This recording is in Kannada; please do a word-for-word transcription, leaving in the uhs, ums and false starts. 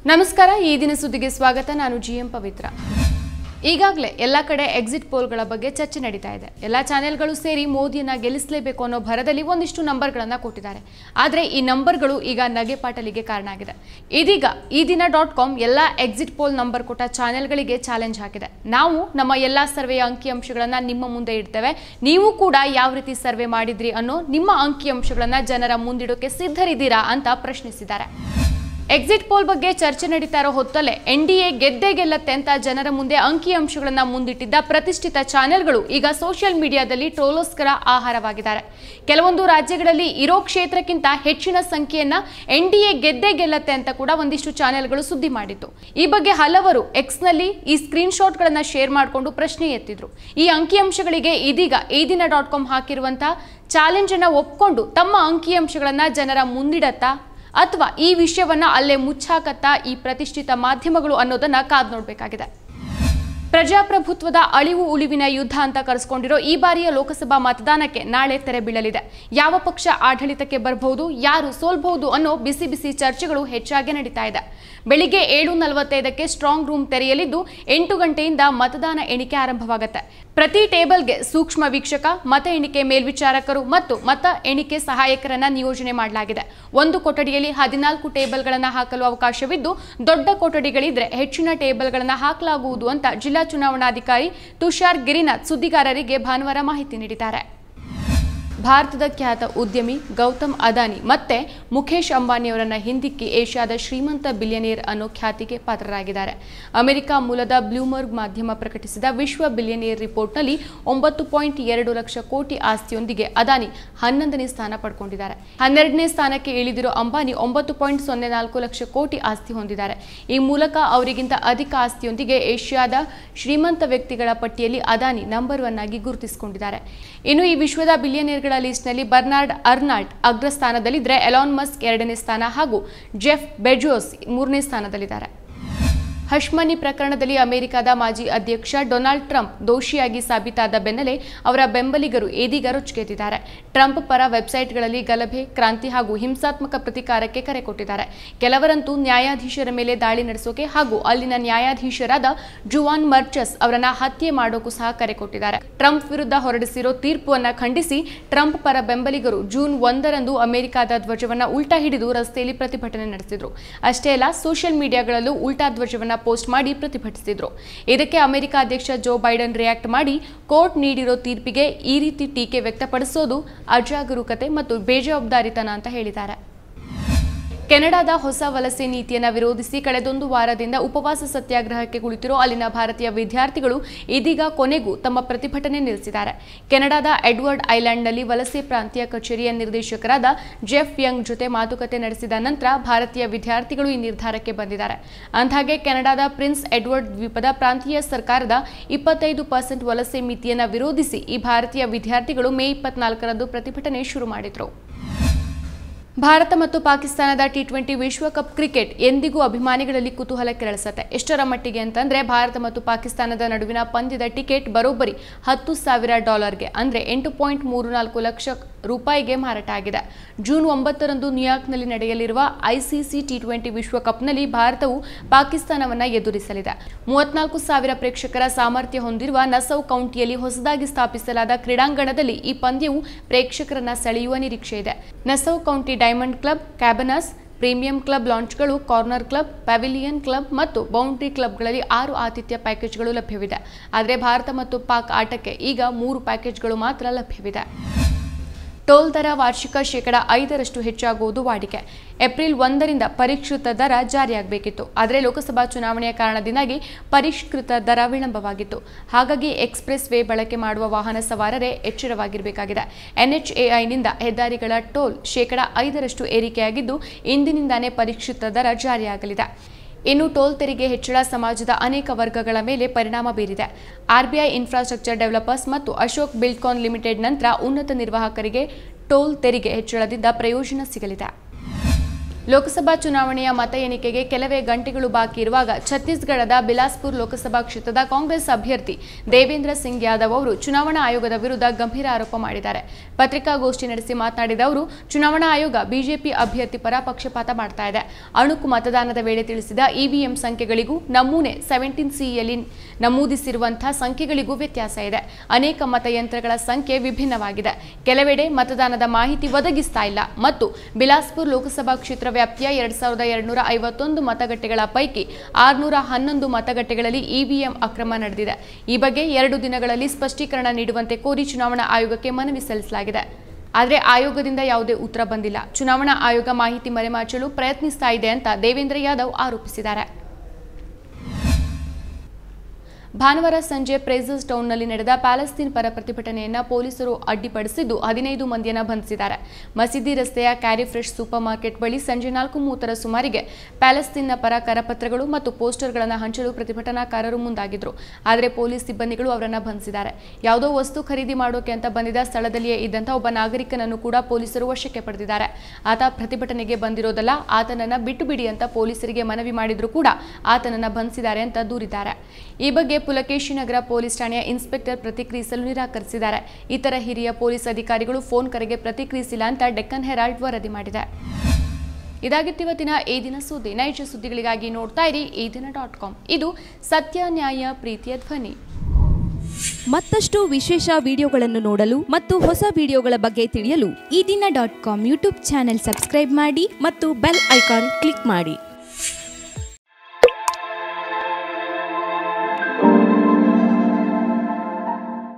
ನಮಸ್ಕಾರ ಈ ದಿನ ಸುದ್ದಿಗೆ ಸ್ವಾಗತ ನಾನು ಜಿಎಂ ಪವಿತ್ರ ಈಗಾಗಲೇ ಎಲ್ಲ ಕಡೆ ಎಕ್ಸಿಟ್ ಪೋಲ್ಗಳ ಬಗ್ಗೆ ಚರ್ಚೆ ನಡೀತಾ ಇದೆ ಎಲ್ಲ ಚಾನೆಲ್ಗಳು ಸೇರಿ ಮೋದಿಯನ್ನ ಗೆಲ್ಲಿಸಲೇಬೇಕು ಅನ್ನೋ ಭರದಲ್ಲಿ ಒಂದಿಷ್ಟು ನಂಬರ್ಗಳನ್ನು ಕೊಟ್ಟಿದ್ದಾರೆ ಆದರೆ ಈ ನಂಬರ್ಗಳು ಈಗ ನಗೆಪಾಟಲಿಗೆ ಕಾರಣ ಆಗಿದೆ ಇದೀಗ ಈ ದಿನ ಡಾಟ್ ಕಾಮ್ ಎಲ್ಲ ಎಕ್ಸಿಟ್ ಪೋಲ್ ನಂಬರ್ ಕೊಟ್ಟ ಚಾನೆಲ್ಗಳಿಗೆ ಚಾಲೆಂಜ್ ಹಾಕಿದೆ ನಾವು ನಮ್ಮ ಎಲ್ಲ ಸರ್ವೆಯ ಅಂಕಿಅಂಶಗಳನ್ನು ನಿಮ್ಮ ಮುಂದೆ ಇಡ್ತೇವೆ ನೀವು ಕೂಡ ಯಾವ ರೀತಿ ಸರ್ವೆ ಮಾಡಿದ್ರಿ ಅನ್ನೋ ನಿಮ್ಮ ಅಂಕಿಅಂಶಗಳನ್ನು ಜನರ ಮುಂದಿಡೋಕೆ ಸಿದ್ಧರಿದ್ದೀರಾ ಅಂತ ಪ್ರಶ್ನಿಸಿದ್ದಾರೆ ಎಕ್ಸಿಟ್ ಪೋಲ್ ಬಗ್ಗೆ ಚರ್ಚೆ ನಡೀತಾ ಇರೋ ಹೊತ್ತಲ್ಲೇ ಎನ್ಡಿಎ ಗೆದ್ದೇ ಗೆಲ್ಲತ್ತೆ ಅಂತ ಜನರ ಮುಂದೆ ಅಂಕಿಅಂಶಗಳನ್ನ ಮುಂದಿಟ್ಟಿದ್ದ ಪ್ರತಿಷ್ಠಿತ ಚಾನೆಲ್ಗಳು ಈಗ ಸೋಷಿಯಲ್ ಮೀಡಿಯಾದಲ್ಲಿ ಟ್ರೋಲರ್ಸ್ಕರ ಆಹಾರವಾಗಿದ್ದಾರೆ ಕೆಲವೊಂದು ರಾಜ್ಯಗಳಲ್ಲಿ ಇರೋ ಕ್ಷೇತ್ರಕ್ಕಿಂತ ಹೆಚ್ಚಿನ ಸಂಖ್ಯೆಯನ್ನ ಎನ್ಡಿಎ ಗೆದ್ದೇ ಗೆಲ್ಲತ್ತೆ ಅಂತ ಕೂಡ ಒಂದಿಷ್ಟು ಚಾನೆಲ್ಗಳು ಸುದ್ದಿ ಮಾಡಿತ್ತು ಈ ಬಗ್ಗೆ ಹಲವರು ಎಕ್ಸ್ನಲ್ಲಿ ಈ ಸ್ಕ್ರೀನ್ ಶಾಟ್ಗಳನ್ನ ಶೇರ್ ಮಾಡಿಕೊಂಡು ಪ್ರಶ್ನೆ ಎತ್ತಿದ್ರು ಈ ಅಂಕಿಅಂಶಗಳಿಗೆ ಇದೀಗ Ee Dina dot com ಹಾಕಿರುವಂತಹ challenge ಅನ್ನ ಒಪ್ಕೊಂಡು ತಮ್ಮ ಅಂಕಿಅಂಶಗಳನ್ನ ಜನರ ಮುಂದಿಡತ್ತಾ ಅಥವಾ ಈ ವಿಷಯವನ್ನ ಅಲ್ಲೇ ಮುಚ್ಚಾಕತ್ತಾ ಈ ಪ್ರತಿಷ್ಠಿತ ಮಾಧ್ಯಮಗಳು ಅನ್ನೋದನ್ನ ಕಾದು ನೋಡಬೇಕಾಗಿದೆ ಪ್ರಜಾಪ್ರಭುತ್ವದ ಅಳಿವು ಉಳಿವಿನ ಯುದ್ಧ ಅಂತ ಕರೆಸಿಕೊಂಡಿರೋ ಈ ಬಾರಿಯ ಲೋಕಸಭಾ ಮತದಾನಕ್ಕೆ ನಾಳೆ ತೆರೆ ಬೀಳಲಿದೆ ಯಾವ ಪಕ್ಷ ಆಡಳಿತಕ್ಕೆ ಬರಬಹುದು ಯಾರು ಸೋಲ್ಬಹುದು ಅನ್ನೋ ಬಿಸಿ ಬಿಸಿ ಚರ್ಚೆಗಳು ಹೆಚ್ಚಾಗಿ ನಡೀತಾ ಇದೆ ಬೆಳಿಗ್ಗೆ ಏಳು ನಲವತ್ತೈದಕ್ಕೆ ಸ್ಟ್ರಾಂಗ್ ರೂಮ್ ತೆರೆಯಲಿದ್ದು ಎಂಟು ಗಂಟೆಯಿಂದ ಮತದಾನ ಎಣಿಕೆ ಆರಂಭವಾಗುತ್ತೆ ಪ್ರತಿ ಟೇಬಲ್ಗೆ ಸೂಕ್ಷ್ಮ ವೀಕ್ಷಕ ಮತ ಎಣಿಕೆ ಮೇಲ್ವಿಚಾರಕರು ಮತ್ತು ಮತ ಎಣಿಕೆ ಸಹಾಯಕರನ್ನ ನಿಯೋಜನೆ ಮಾಡಲಾಗಿದೆ ಒಂದು ಕೊಠಡಿಯಲ್ಲಿ ಹದಿನಾಲ್ಕು ಟೇಬಲ್ಗಳನ್ನು ಹಾಕಲು ಅವಕಾಶವಿದ್ದು ದೊಡ್ಡ ಕೊಠಡಿಗಳಿದ್ರೆ ಹೆಚ್ಚಿನ ಟೇಬಲ್ಗಳನ್ನು ಹಾಕಲಾಗುವುದು ಅಂತ ಜಿಲ್ಲಾ ಚುನಾವಣಾಧಿಕಾರಿ ತುಷಾರ್ ಗಿರಿನಾಥ್ ಸುದ್ದಿಗಾರರಿಗೆ ಭಾನುವಾರ ಮಾಹಿತಿ ನೀಡಿದ್ದಾರೆ ಭಾರತದ ಖ್ಯಾತ ಉದ್ಯಮಿ ಗೌತಮ್ ಅದಾನಿ ಮತ್ತೆ ಮುಖೇಶ್ ಅಂಬಾನಿಯವರನ್ನ ಹಿಂದಿಕ್ಕಿ ಏಷ್ಯಾದ ಶ್ರೀಮಂತ ಬಿಲಿಯನೇರ್ ಅನ್ನೋ ಖ್ಯಾತಿಗೆ ಪಾತ್ರರಾಗಿದ್ದಾರೆ ಅಮೆರಿಕ ಮೂಲದ ಬ್ಲೂಮ್ಬರ್ಗ್ ಮಾಧ್ಯಮ ಪ್ರಕಟಿಸಿದ ವಿಶ್ವ ಬಿಲಿಯನೇರ್ ರಿಪೋರ್ಟ್ನಲ್ಲಿ ಒಂಬತ್ತು ಪಾಯಿಂಟ್ ಎರಡು ಲಕ್ಷ ಕೋಟಿ ಆಸ್ತಿಯೊಂದಿಗೆ ಅದಾನಿ ಹನ್ನೊಂದನೇ ಸ್ಥಾನ ಪಡ್ಕೊಂಡಿದ್ದಾರೆ ಹನ್ನೆರಡನೇ ಸ್ಥಾನಕ್ಕೆ ಇಳಿದಿರೋ ಅಂಬಾನಿ ಒಂಬತ್ತು ಪಾಯಿಂಟ್ ಸೊನ್ನೆ ನಾಲ್ಕು ಲಕ್ಷ ಕೋಟಿ ಆಸ್ತಿ ಹೊಂದಿದ್ದಾರೆ ಈ ಮೂಲಕ ಅವರಿಗಿಂತ ಅಧಿಕ ಆಸ್ತಿಯೊಂದಿಗೆ ಏಷ್ಯಾದ ಶ್ರೀಮಂತ ವ್ಯಕ್ತಿಗಳ ಪಟ್ಟಿಯಲ್ಲಿ ಅದಾನಿ ನಂಬರ್ ಒನ್ ಆಗಿ ಗುರುತಿಸಿಕೊಂಡಿದ್ದಾರೆ ಇನ್ನು ಈ ವಿಶ್ವದ ಬಿಲಿಯನೇರ್ಗಳ ಲಿಸ್ಟ್ನಲ್ಲಿ ಬರ್ನಾರ್ಡ್ ಅರ್ನಾಲ್ಡ್ ಅಗ್ರಸ್ಥಾನದಲ್ಲಿದ್ದರೆ ಎಲಾನ್ ಮಸ್ಕ್ ಎರಡನೇ ಸ್ಥಾನ ಹಾಗೂ ಜೆಫ್ ಬೆಜೋಸ್ ಮೂರನೇ ಸ್ಥಾನದಲ್ಲಿದ್ದಾರೆ ಹಶ್ ಮನಿ ಪ್ರಕರಣದಲ್ಲಿ ಅಮೆರಿಕದ ಮಾಜಿ ಅಧ್ಯಕ್ಷ ಡೊನಾಲ್ಡ್ ಟ್ರಂಪ್ ದೋಷಿಯಾಗಿ ಸಾಬೀತಾದ ಬೆನ್ನಲ್ಲೇ ಅವರ ಬೆಂಬಲಿಗರು ಇದೀಗ ರೊಚ್ಚಿಗೆದ್ದಿದ್ದಾರೆ ಟ್ರಂಪ್ ಪರ ವೆಬ್ಸೈಟ್ಗಳಲ್ಲಿ ಗಲಭೆ ಕ್ರಾಂತಿ ಹಾಗೂ ಹಿಂಸಾತ್ಮಕ ಪ್ರತಿಕಾರಕ್ಕೆ ಕರೆ ಕೊಟ್ಟಿದ್ದಾರೆ ಕೆಲವರಂತೂ ನ್ಯಾಯಾಧೀಶರ ಮೇಲೆ ದಾಳಿ ನಡೆಸೋಕೆ ಹಾಗೂ ಅಲ್ಲಿನ ನ್ಯಾಯಾಧೀಶರಾದ ಜುವಾನ್ ಮರ್ಚಸ್ ಅವರನ್ನ ಹತ್ಯೆ ಮಾಡೋಕು ಸಹ ಕರೆ ಕೊಟ್ಟಿದ್ದಾರೆ ಟ್ರಂಪ್ ವಿರುದ್ಧ ಹೊರಡಿಸಿರೋ ತೀರ್ಪುವನ್ನ ಖಂಡಿಸಿ ಟ್ರಂಪ್ ಪರ ಬೆಂಬಲಿಗರು ಜೂನ್ ಒಂದರಂದು ಅಮೆರಿಕದ ಧ್ವಜವನ್ನ ಉಲ್ಟಾ ಹಿಡಿದು ರಸ್ತೆಯಲ್ಲಿ ಪ್ರತಿಭಟನೆ ನಡೆಸಿದ್ರು ಅಷ್ಟೇ ಅಲ್ಲ ಸೋಷಿಯಲ್ ಮೀಡಿಯಾಗಳಲ್ಲೂ ಉಲ್ಟಾ ಧ್ವಜವನ್ನ ಪೋಸ್ಟ್ ಮಾಡಿ ಪ್ರತಿಭಟಿಸಿದ್ರು ಇದಕ್ಕೆ ಅಮೆರಿಕ ಅಧ್ಯಕ್ಷ ಜೋ ಬೈಡನ್ ರಿಯಾಕ್ಟ್ ಮಾಡಿ ಕೋರ್ಟ್ ನೀಡಿರೋ ತೀರ್ಪಿಗೆ ಈ ರೀತಿ ಟೀಕೆ ವ್ಯಕ್ತಪಡಿಸೋದು ಅಜಾಗರೂಕತೆ ಮತ್ತು ಬೇಜವಾಬ್ದಾರಿತನ ಅಂತ ಹೇಳಿದ್ದಾರೆ ಕೆನಡಾದ ಹೊಸ ವಲಸೆ ನೀತಿಯನ್ನು ವಿರೋಧಿಸಿ ಕಳೆದೊಂದು ವಾರದಿಂದ ಉಪವಾಸ ಸತ್ಯಾಗ್ರಹಕ್ಕೆ ಕುಳಿತಿರೋ ಅಲ್ಲಿನ ಭಾರತೀಯ ವಿದ್ಯಾರ್ಥಿಗಳು ಇದೀಗ ಕೊನೆಗೂ ತಮ್ಮ ಪ್ರತಿಭಟನೆ ನಿಲ್ಲಿಸಿದ್ದಾರೆ ಕೆನಡಾದ ಎಡ್ವರ್ಡ್ ಐಲ್ಯಾಂಡ್ನಲ್ಲಿ ವಲಸೆ ಪ್ರಾಂತೀಯ ಕಚೇರಿಯ ನಿರ್ದೇಶಕರಾದ ಜೆಫ್ ಯಂಗ್ ಜೊತೆ ಮಾತುಕತೆ ನಡೆಸಿದ ನಂತರ ಭಾರತೀಯ ವಿದ್ಯಾರ್ಥಿಗಳು ಈ ನಿರ್ಧಾರಕ್ಕೆ ಬಂದಿದ್ದಾರೆ ಅಂದ್ಹಾಗೆ ಕೆನಡಾದ ಪ್ರಿನ್ಸ್ ಎಡ್ವರ್ಡ್ ದ್ವೀಪದ ಪ್ರಾಂತೀಯ ಸರ್ಕಾರದ ಇಪ್ಪತ್ತೈದು ಪರ್ಸೆಂಟ್ ವಲಸೆ ಮಿತಿಯನ್ನು ವಿರೋಧಿಸಿ ಈ ಭಾರತೀಯ ವಿದ್ಯಾರ್ಥಿಗಳು ಮೇ ಇಪ್ಪತ್ನಾಲ್ಕರಂದು ಪ್ರತಿಭಟನೆ ಶುರು ಮಾಡಿದ್ರು ಭಾರತ ಮತ್ತು ಪಾಕಿಸ್ತಾನದ ಟಿ ಟ್ವೆಂಟಿ ವಿಶ್ವಕಪ್ ಕ್ರಿಕೆಟ್ ಎಂದಿಗೂ ಅಭಿಮಾನಿಗಳಲ್ಲಿ ಕುತೂಹಲ ಕೆರಳಿಸುತ್ತೆ ಎಷ್ಟರ ಮಟ್ಟಿಗೆ ಅಂತಂದ್ರೆ ಭಾರತ ಮತ್ತು ಪಾಕಿಸ್ತಾನದ ನಡುವಿನ ಪಂದ್ಯದ ಟಿಕೆಟ್ ಬರೋಬ್ಬರಿ ಹತ್ತು ಸಾವಿರ ಡಾಲರ್ಗೆ ಅಂದ್ರೆ ಎಂಟು ಪಾಯಿಂಟ್ ಮೂರು ನಾಲ್ಕು ಲಕ್ಷ ರೂಪಾಯಿಗೆ ಮಾರಾಟ ಆಗಿದೆ ಜೂನ್ ಒಂಬತ್ತರಂದು ನ್ಯೂಯಾರ್ಕ್ನಲ್ಲಿ ನಡೆಯಲಿರುವ ಐಸಿಸಿ ಟಿ ಟ್ವೆಂಟಿ ವಿಶ್ವಕಪ್ನಲ್ಲಿ ಭಾರತವು ಪಾಕಿಸ್ತಾನವನ್ನ ಎದುರಿಸಲಿದೆ ಮೂವತ್ನಾಲ್ಕು ಸಾವಿರ ಪ್ರೇಕ್ಷಕರ ಸಾಮರ್ಥ್ಯ ಹೊಂದಿರುವ ನಸೌ ಕೌಂಟಿಯಲ್ಲಿ ಹೊಸದಾಗಿ ಸ್ಥಾಪಿಸಲಾದ ಕ್ರೀಡಾಂಗಣದಲ್ಲಿ ಈ ಪಂದ್ಯವು ಪ್ರೇಕ್ಷಕರನ್ನ ಸೆಳೆಯುವ ನಿರೀಕ್ಷೆ ಇದೆ Nassau County diamond club cabanas premium club ಲಾಂಚ್ಗಳು ಕಾರ್ನರ್ ಕ್ಲಬ್ ಪ್ಯಾವಿಲಿಯನ್ ಕ್ಲಬ್ ಮತ್ತು ಬೌಂಡ್ರಿ ಕ್ಲಬ್ಗಳಲ್ಲಿ ಆರು ಆತಿಥ್ಯ ಪ್ಯಾಕೇಜ್ಗಳು ಲಭ್ಯವಿದೆ ಆದರೆ ಭಾರತ ಮತ್ತು ಪಾಕ್ ಆಟಕ್ಕೆ ಈಗ ಮೂರು ಪ್ಯಾಕೇಜ್ಗಳು ಮಾತ್ರ ಲಭ್ಯವಿದೆ ಟೋಲ್ ದರ ವಾರ್ಷಿಕ ಶೇಕಡ ಐದರಷ್ಟು ಹೆಚ್ಚಾಗುವುದು ವಾಡಿಕೆ ಏಪ್ರಿಲ್ ಒಂದರಿಂದ ಪರಿಷ್ಕೃತ ದರ ಜಾರಿಯಾಗಬೇಕಿತ್ತು ಆದರೆ ಲೋಕಸಭಾ ಚುನಾವಣೆಯ ಕಾರಣದಿಂದಾಗಿ ಪರಿಷ್ಕೃತ ದರ ವಿಳಂಬವಾಗಿತ್ತು ಹಾಗಾಗಿ ಎಕ್ಸ್ಪ್ರೆಸ್ ವೇ ಬಳಕೆ ಮಾಡುವ ವಾಹನ ಸವಾರರೇ ಎಚ್ಚರವಾಗಿರಬೇಕಾಗಿದೆ ಎನ್ಎಚ್ಎಐನಿಂದ ಹೆದ್ದಾರಿಗಳ ಟೋಲ್ ಶೇಕಡ ಐದರಷ್ಟು ಏರಿಕೆಯಾಗಿದ್ದು ಇಂದಿನಿಂದಾನೇ ಪರಿಷ್ಕೃತ ದರ ಜಾರಿಯಾಗಲಿದೆ ಇನ್ನು ಟೋಲ್ ತೆರಿಗೆ ಹೆಚ್ಚಳ ಸಮಾಜದ ಅನೇಕ ವರ್ಗಗಳ ಮೇಲೆ ಪರಿಣಾಮ ಬೀರಿದೆ ಆರ್ಬಿಐ ಇನ್ಫ್ರಾಸ್ಟ್ರಕ್ಚರ್ ಡೆವಲಪರ್ಸ್ ಮತ್ತು ಅಶೋಕ್ ಬಿಲ್ಡ್ಕಾನ್ ಲಿಮಿಟೆಡ್ ನಂತರ ಉನ್ನತ ನಿರ್ವಾಹಕರಿಗೆ ಟೋಲ್ ತೆರಿಗೆ ಹೆಚ್ಚಳದಿಂದ ಪ್ರಯೋಜನ ಸಿಗಲಿದೆ ಲೋಕಸಭಾ ಚುನಾವಣೆಯ ಮತ ಎಣಿಕೆಗೆ ಕೆಲವೇ ಗಂಟೆಗಳು ಬಾಕಿ ಇರುವಾಗ ಛತ್ತೀಸ್ಗಢದ ಬಿಲಾಸ್ಪುರ್ ಲೋಕಸಭಾ ಕ್ಷೇತ್ರದ ಕಾಂಗ್ರೆಸ್ ಅಭ್ಯರ್ಥಿ ದೇವೇಂದ್ರ ಸಿಂಗ್ ಯಾದವ್ ಅವರು ಚುನಾವಣಾ ಆಯೋಗದ ವಿರುದ್ಧ ಗಂಭೀರ ಆರೋಪ ಮಾಡಿದ್ದಾರೆ. ಪತ್ರಿಕಾಗೋಷ್ಠಿ ನಡೆಸಿ ಮಾತನಾಡಿದ ಅವರು, ಚುನಾವಣಾ ಆಯೋಗ ಬಿಜೆಪಿ ಅಭ್ಯರ್ಥಿ ಪರ ಪಕ್ಷಪಾತ ಮಾಡ್ತಾ ಇದೆ. ಅಣುಕು ಮತದಾನದ ವೇಳೆ ತಿಳಿಸಿದ ಇವಿಎಂ ಸಂಖ್ಯೆಗಳಿಗೂ ನಮೂನೆ ಸೆವೆಂಟೀನ್ ಸಿಯಲ್ಲಿ ನಮೂದಿಸಿರುವಂತಹ ಸಂಖ್ಯೆಗಳಿಗೂ ವ್ಯತ್ಯಾಸ ಇದೆ. ಅನೇಕ ಮತಯಂತ್ರಗಳ ಸಂಖ್ಯೆ ವಿಭಿನ್ನವಾಗಿದೆ. ಕೆಲವೆಡೆ ಮತದಾನದ ಮಾಹಿತಿ ಒದಗಿಸ್ತಾ ಇಲ್ಲ ಮತ್ತು ಬಿಲಾಸ್ಪುರ್ ಲೋಕಸಭಾ ಕ್ಷೇತ್ರ ವ್ಯಾಪ್ತಿಯ ಎರಡ್ ಸಾವಿರದ ಎರಡ್ನೂರ ಐವತ್ತೊಂದು ಮತಗಟ್ಟೆಗಳ ಪೈಕಿ ಆರುನೂರ ಹನ್ನೊಂದು ಮತಗಟ್ಟೆಗಳಲ್ಲಿ ಇವಿಎಂ ಅಕ್ರಮ ನಡೆದಿದೆ. ಈ ಬಗ್ಗೆ ಎರಡು ದಿನಗಳಲ್ಲಿ ಸ್ಪಷ್ಟೀಕರಣ ನೀಡುವಂತೆ ಕೋರಿ ಚುನಾವಣಾ ಆಯೋಗಕ್ಕೆ ಮನವಿ ಸಲ್ಲಿಸಲಾಗಿದೆ. ಆದರೆ ಆಯೋಗದಿಂದ ಯಾವುದೇ ಉತ್ತರ ಬಂದಿಲ್ಲ. ಚುನಾವಣಾ ಆಯೋಗ ಮಾಹಿತಿ ಮರೆಮಾಚಲು ಪ್ರಯತ್ನಿಸ್ತಾ ಇದೆ ಅಂತ ದೇವೇಂದ್ರ ಯಾದವ್ ಆರೋಪಿಸಿದ್ದಾರೆ. ಭಾನುವಾರ ಸಂಜೆ ಪ್ರೇಸಸ್ ಟೌನ್ನಲ್ಲಿ ನಡೆದ ಪ್ಯಾಲೆಸ್ತೀನ್ ಪರ ಪ್ರತಿಭಟನೆಯನ್ನು ಪೊಲೀಸರು ಅಡ್ಡಿಪಡಿಸಿದ್ದು ಹದಿನೈದು ಮಂದಿಯನ್ನು ಬಂಧಿಸಿದ್ದಾರೆ. ಮಸೀದಿ ರಸ್ತೆಯ ಕ್ಯಾರಿ ಫ್ರೆಶ್ ಸೂಪರ್ ಮಾರ್ಕೆಟ್ ಬಳಿ ಸಂಜೆ ನಾಲ್ಕು ಮೂವತ್ತರ ಸುಮಾರಿಗೆ ಪ್ಯಾಲೆಸ್ತೀನ್ನ ಪರ ಕರಪತ್ರಗಳು ಮತ್ತು ಪೋಸ್ಟರ್ಗಳನ್ನು ಹಂಚಲು ಪ್ರತಿಭಟನಾಕಾರರು ಮುಂದಾಗಿದ್ರು. ಆದರೆ ಪೊಲೀಸ್ ಸಿಬ್ಬಂದಿಗಳು ಅವರನ್ನು ಬಂಧಿಸಿದ್ದಾರೆ. ಯಾವುದೋ ವಸ್ತು ಖರೀದಿ ಮಾಡೋಕೆ ಅಂತ ಬಂದಿದ್ದ ಸ್ಥಳದಲ್ಲಿಯೇ ಇದ್ದಂಥ ಒಬ್ಬ ನಾಗರಿಕನನ್ನು ಕೂಡ ಪೊಲೀಸರು ವಶಕ್ಕೆ ಪಡೆದಿದ್ದಾರೆ. ಆತ ಪ್ರತಿಭಟನೆಗೆ ಬಂದಿರೋದಲ್ಲ, ಆತನನ್ನು ಬಿಟ್ಟು ಬಿಡಿ ಅಂತ ಪೊಲೀಸರಿಗೆ ಮನವಿ ಮಾಡಿದ್ರು ಕೂಡ ಆತನನ್ನು ಬಂಧಿಸಿದ್ದಾರೆ ಅಂತ ದೂರಿದ್ದಾರೆ. ಈ ಬಗ್ಗೆ ಪುಲಕೇಶಿ ನಗರ ಪೊಲೀಸ್ ಠಾಣೆಯ ಇನ್ಸ್ಪೆಕ್ಟರ್ ಪ್ರತಿಕ್ರಿಯಿಸಲು ನಿರಾಕರಿಸಿದ್ದಾರೆ. ಇತರ ಹಿರಿಯ ಪೊಲೀಸ್ ಅಧಿಕಾರಿಗಳು ಫೋನ್ ಕರೆಗೆ ಪ್ರತಿಕ್ರಿಯಿಸಿಲ್ಲ ಅಂತ ಡೆಕ್ಕನ್ ಹೆರಾಲ್ಡ್ ವರದಿ ಮಾಡಿದೆ. ಇದಾಗಿತ್ತು ಇವತ್ತಿನ ಈ ದಿನ ಸುದ್ದಿ. ನೈಜ ಸುದ್ದಿಗಳಿಗಾಗಿ ನೋಡ್ತಾ ಇರಿ ಈ ದಿನ ಡಾಟ್ ಕಾಮ್. ಇದು ಸತ್ಯ, ನ್ಯಾಯ, ಪ್ರೀತಿಯ ಧ್ವನಿ. ಮತ್ತಷ್ಟು ವಿಶೇಷ ವಿಡಿಯೋಗಳನ್ನು ನೋಡಲು ಮತ್ತು ಹೊಸ ವಿಡಿಯೋಗಳ ಬಗ್ಗೆ ತಿಳಿಯಲು Ee Dina dot com YouTube channel subscribe ಮಾಡಿ ಮತ್ತು ಬೆಲ್ ಐಕಾನ್ ಕ್ಲಿಕ್ ಮಾಡಿ.